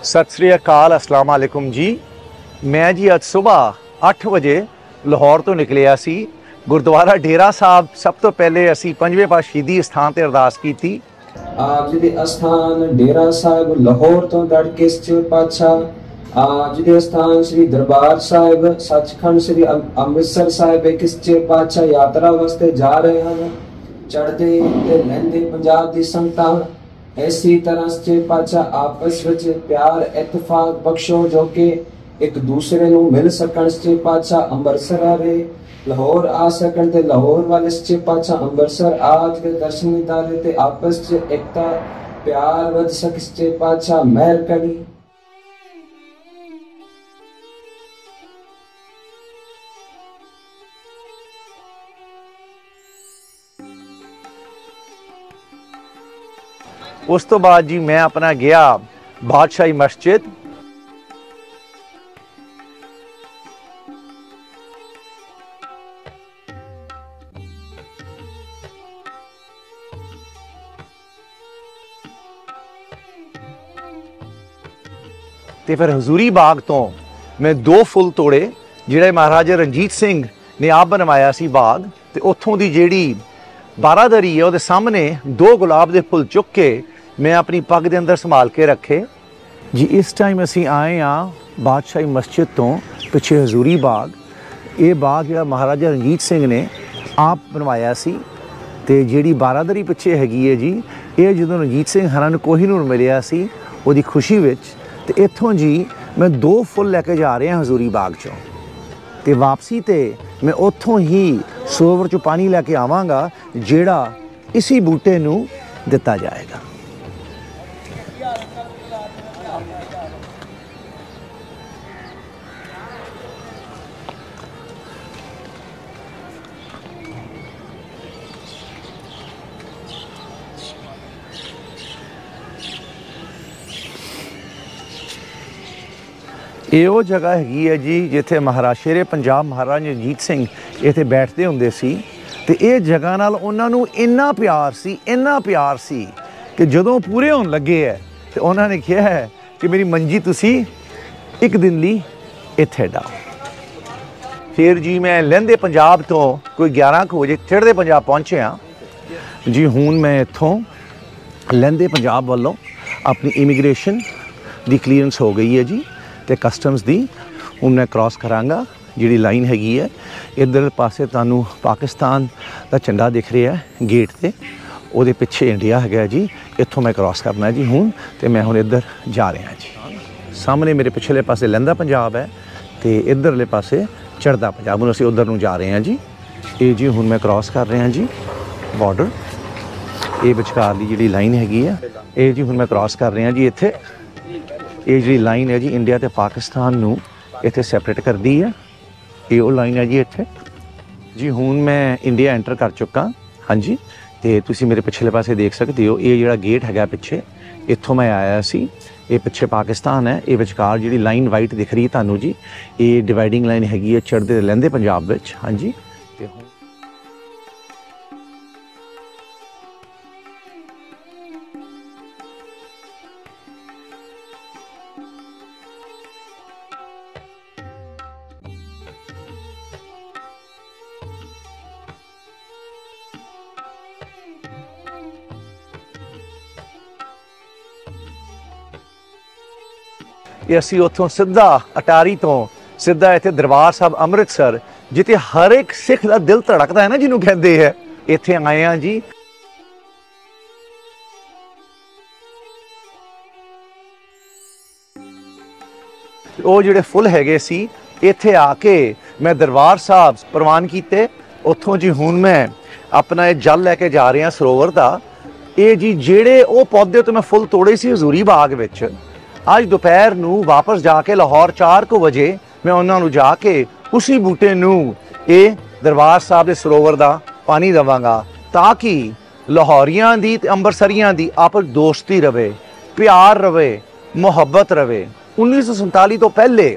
सत श्री अकाल, अस्सलाम वालेकुम जी। मैं जी अज सुबह 8 बजे लाहौर तो निकलिया सी। गुरुद्वारा डेरा साहब सब तो पहले असी पंजवें पातशाही स्थान ते अरदास की थी। आज दे स्थान डेरा साहब लाहौर तो दड़के सच्चे पातशाह। आज दे स्थान श्री दरबार साहिब सचखंड श्री अमृतसर साहिब किसचे पातशाह यात्रा वास्ते जा रहे हैं। चढ़ते ते लहंदे पंजाब दी संगतां इसी तरह सच्चे पातशाह आपस विच प्यार इत्तेफाक बख्शो जो कि एक दूसरे नूं मिल सकण। सच्चे पातशाह अमृतसर आवे लाहौर आ सकण ते लाहौर वाले सच्चे पातशाह अमृतसर आज के दर्शन दीदारे ते आपस च एकता प्यार वध सके। सच्चे पातशाह मेहर करी। उस तो बाद जी मैं अपना गया बादशाही मस्जिद। ते फिर हजूरी बाग तो मैं 2 फुल तोड़े जिहड़े महाराजा रणजीत सिंह ने आप बनवाया सी बाग। ते उत्थों दी जिहड़ी बारादरी है उहदे सामने 2 गुलाब के फुल चुक के मैं अपनी पग के अंदर संभाल के रखे जी। इस टाइम असी आए हाँ बादशाही मस्जिद तो पिछे हजूरी बाग। ये बाग जो महाराजा रणजीत सिंह ने आप बनवाया सी ते जिहड़ी बारादरी पिछे हैगी है जी, ये जो रणजीत सिंह हरां नूं कोहिनूर मिलिया सी उहदी खुशी विच। ते इत्थों जी मैं 2 फुल लैके जा रहा हजूरी बाग चों ते वापसी ते मैं उत्थों ही सरोवर चों पानी लैके आवांगा जिहड़ा इसी बूटे नूं दिता जाएगा। ये वो जगह हैगी है जी जिथे महाराजा शेरे पंजाब महाराजा रणजीत सिंह इत्थे बैठते हुंदे सी। ते ये जगह नाल उन्हां नूं इन्ना प्यार सी कि जदों पूरे होण लगे है ते उन्हां ने कहा है कि मेरी मंजी तुसी एक दिन लई इत्थे डाओ। फिर जी मैं लहंदे पंजाब तो कोई 11 बजे चढ़दे पंजाब पहुंचे हाँ जी। हुण मैं इत्थों लहंदे पंजाब वालों अपनी इमीग्रेशन दी क्लीयरेंस हो गई है जी ते कस्टम्स दी। हुण मैं क्रॉस करांगा जिहड़ी लाइन हैगी है। इधर पासे तुहानूं पाकिस्तान का झंडा दिख रहा है गेट ते, उहदे पिछे इंडिया हैगा जी। इत्थों मैं क्रॉस करना जी हुण ते मैं हुण इधर जा रहा जी। सामने मेरे पिछले पासे लहंदा पंजाब है ते इधरले पासे चढ़दा पंजाब। हुण असीं उधर नूं जा रहे हैं जी। ये जी हुण मैं क्रॉस कर रहा जी बॉर्डर। ये विचकार दी जिहड़ी लाइन हैगी है ये जी हुण मैं क्रॉस कर रहा जी। इत्थे ये जी लाइन है जी इंडिया ते पाकिस्तान नूं इत्थे सैपरेट करती है। ये वो लाइन है जी इत्थे जी। हुण मैं इंडिया एंटर कर चुका हाँ जी। ते तुसी मेरे पिछले पासे देख सकते हो ये जिहड़ा गेट हैगा पिछे इत्थों मैं आया सी। ये पिछे पाकिस्तान है। ये विचकार जिहड़ी लाइन वाइट दिख रही है तुहानूं जी, ये डिवाइडिंग लाइन हैगी है चढ़दे लहंदे पंजाब विच हाँ जी। ते ये असी उत्थों सीधा अटारी तो सीधा इत्थे दरबार साहब अमृतसर जिथे हर एक सिख का दिल धड़कता है ना जिन्हों कहते हैं, इत्थे आए हैं जी। वो जिहड़े फुल हैगे सी इत्थे आके मैं दरबार साहब प्रवान कीते। उत्थों जी हुण मैं अपना ये जल लैके जा रहा सरोवर का। ये जी जेड़े वो पौधे तो मैं फुल तोड़े सी हजूरी बाग विच, अज दोपहर नूं वापस जाके लाहौर 4 बजे मैं उन्होंने जाके उसी बूटे नूं ये दरबार साहब के सरोवर का पानी देवांगा ताकि लाहौरियां दी ते अंबरसरियां दी आपस दोस्ती रवे, प्यार रवे, मुहब्बत रवे। 1947 तो पहले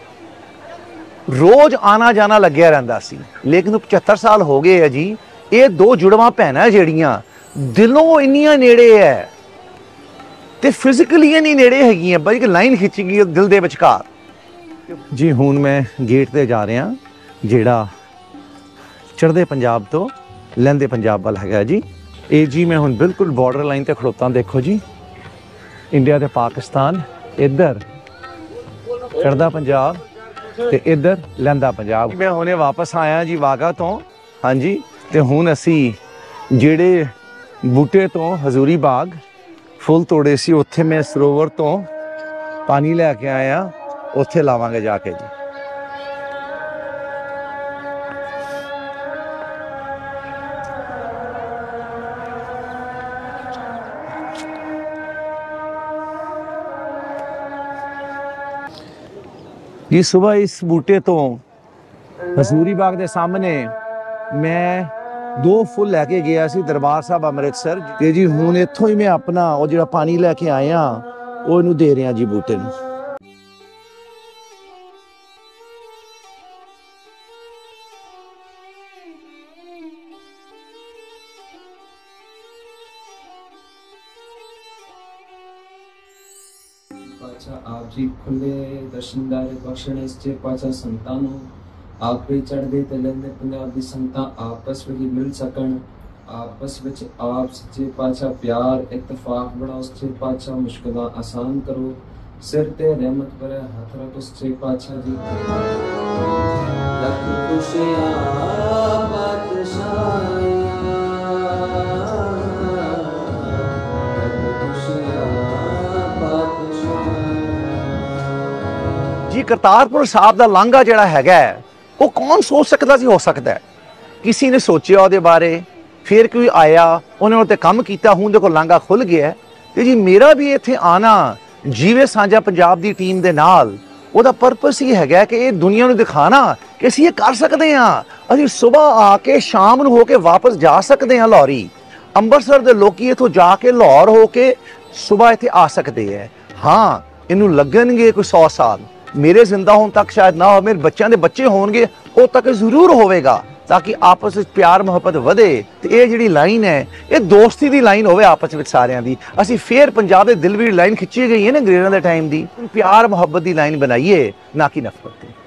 रोज आना जाना लग्या रहिंदा सी, लेकिन 75 साल हो गए है जी। ये 2 जुड़वा भैनां जिहड़ियां दिलों इन्नियां नेड़े है ਤੇ ਫਿਜ਼ੀਕਲੀ ਨਹੀਂ ਨੇੜੇ ਹੈਗੀਆਂ, ਬਲਕਿ ਲਾਈਨ ਖਿੱਚੀ ਗਈ ਦਿਲ ਦੇ ਵਿਚਕਾਰ ਜੀ। ਹੁਣ ਮੈਂ ਗੇਟ ਤੇ ਜਾ ਰਿਹਾ ਜਿਹੜਾ ਚੜ੍ਹਦੇ ਪੰਜਾਬ ਤੋਂ ਲਹਿੰਦੇ ਪੰਜਾਬ ਵੱਲ ਹੈਗਾ ਜੀ। ਇਹ ਜੀ ਮੈਂ ਹੁਣ ਬਿਲਕੁਲ ਬਾਰਡਰ ਲਾਈਨ ਤੇ ਖੜੋਤਾ, ਦੇਖੋ ਜੀ ਇੰਡੀਆ ਤੇ ਪਾਕਿਸਤਾਨ, ਇੱਧਰ ਚੜ੍ਹਦਾ ਪੰਜਾਬ ਤੇ ਇੱਧਰ ਲਹਿੰਦਾ ਪੰਜਾਬ। ਮੈਂ ਹੁਣੇ ਵਾਪਸ ਆਇਆ ਜੀ ਵਾਗਾ ਤੋਂ, ਹਾਂਜੀ। ਤੇ ਹੁਣ ਅਸੀਂ ਜਿਹੜੇ ਬੂਟੇ ਤੋਂ ਹਜ਼ੂਰੀ ਬਾਗ ਫੁੱਲ ਤੋੜੇ ਸੀ, ਉੱਥੇ ਮੈਂ ਸਰੋਵਰ ਤੋਂ ਪਾਣੀ ਲੈ ਕੇ ਆਇਆ, ਉੱਥੇ ਲਾਵਾਂਗੇ ਜਾ ਕੇ ਜੀ। जी सुबह इस बूटे तो हजूरी बाग के सामने मैं 2 फुल लैके गया सी दरबार साहब अमृतसर ते जी। हुण इत्थों ही मैं अपना वो जिहड़ा पानी लैके आया वो इनू दे रहा जी बूटे नू। पाचा आप जी खुले दर्शनदारे बख्शने सच्चे पाचा संतां नूं आपे चढ़दे ते लैंदे पंजाब दी संतां आपस विच मिल सकण, आपस विच आप सच्चे पाचा प्यार इत्तफाक बढ़ाओ सच्चे पाचा, मुश्किलां आसान करो, सिर ते रहमत भरे हथ रखो सच्चे पाचा जी। लख खुशियां बादशाह जी करतारपुर साहब का लांघा जिहड़ा हैगा वो कौन सोच सकता सी, हो सकता है किसी ने सोचा ਉਹਦੇ बारे, फिर कोई आया उन्हें उत्ते काम किया, हुण देखो लांघा खुल गया। तो जी मेरा भी इत्थे आना जीवे साझा पंजाब की टीम के नाल ਉਹਦਾ पर्पस ही हैगा कि ये दुनिया ਨੂੰ दिखाना कि ਅਸੀਂ ਇਹ कर सकते हाँ। ਅਸੀਂ सुबह आके शाम ਨੂੰ हो के वापस जा सकते हैं लाहौरी। ਅੰਮ੍ਰਿਤਸਰ ਦੇ ਲੋਕੀ इथों जाके लाहौर हो के सुबह इत्थे आ सकते हैं। हाँ इनू लगणगे कोई 100 साल, मेरे जिंदा होने तक शायद ना हो, मेरे बच्चों के बच्चे होंगे वो तक जरूर होगा, ताकि आपस में प्यार मुहब्बत वधे। तो ये जिहड़ी लाइन है ये दोस्ती की लाइन होवे आपस में सारियां दी। असी फिर पंजाब दे दिल भी लाइन खिंची गई है ना अंग्रेज़ों के टाइम की, प्यार मुहब्बत की लाइन बनाइए, ना कि नफरत की।